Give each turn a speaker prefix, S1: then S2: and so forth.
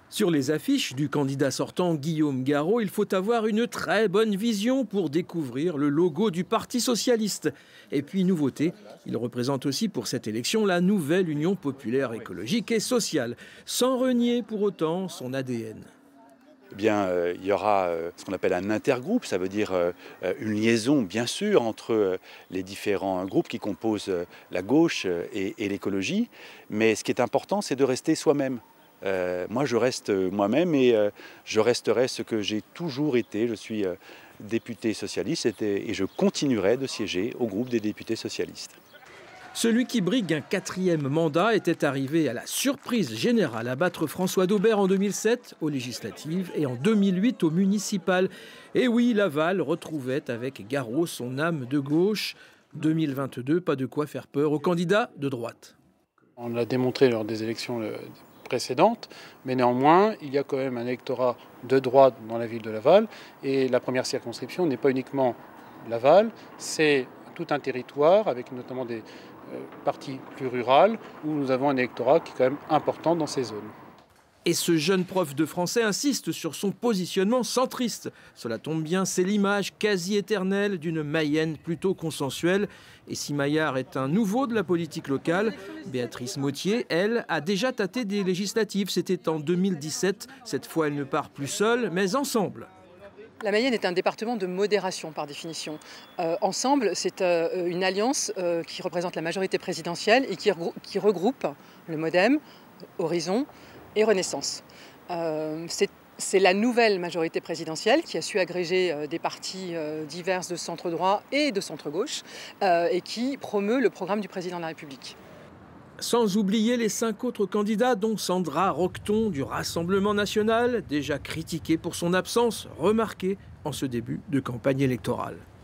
S1: Sur les affiches du candidat sortant Guillaume Garot, il faut avoir une très bonne vision pour découvrir le logo du Parti socialiste. Et puis, nouveauté, il représente aussi pour cette élection la nouvelle Union populaire écologique et sociale, sans renier pour autant son ADN.
S2: Eh bien, il y aura ce qu'on appelle un intergroupe, ça veut dire une liaison, bien sûr, entre les différents groupes qui composent la gauche et l'écologie. Mais ce qui est important, c'est de rester soi-même. Moi, je reste moi-même et je resterai ce que j'ai toujours été. Je suis député socialiste et je continuerai de siéger au groupe des députés socialistes.
S1: Celui qui brigue un 4e mandat était arrivé à la surprise générale à battre François Daubert en 2007 aux législatives et en 2008 aux municipales. Et oui, Laval retrouvait avec Garot son âme de gauche. 2022, pas de quoi faire peur aux candidats de droite.
S3: On l'a démontré lors des élections précédentes, mais néanmoins, il y a quand même un électorat de droite dans la ville de Laval. Et la première circonscription n'est pas uniquement Laval, c'est tout un territoire avec notamment des parties plus rurales où nous avons un électorat qui est quand même important dans ces zones.
S1: Et ce jeune prof de français insiste sur son positionnement centriste. Cela tombe bien, c'est l'image quasi éternelle d'une Mayenne plutôt consensuelle. Et si Maillard est un nouveau de la politique locale, Béatrice Mottier, elle, a déjà tâté des législatives. C'était en 2017. Cette fois, elle ne part plus seule, mais ensemble.
S4: La Mayenne est un département de modération par définition. Ensemble, c'est une alliance qui représente la majorité présidentielle et qui regroupe le MoDem, Horizon et Renaissance. C'est la nouvelle majorité présidentielle qui a su agréger des partis divers de centre-droit et de centre-gauche et qui promeut le programme du président de la République.
S1: Sans oublier les 5 autres candidats, dont Sandra Roqueton du Rassemblement national, déjà critiquée pour son absence remarquée en ce début de campagne électorale.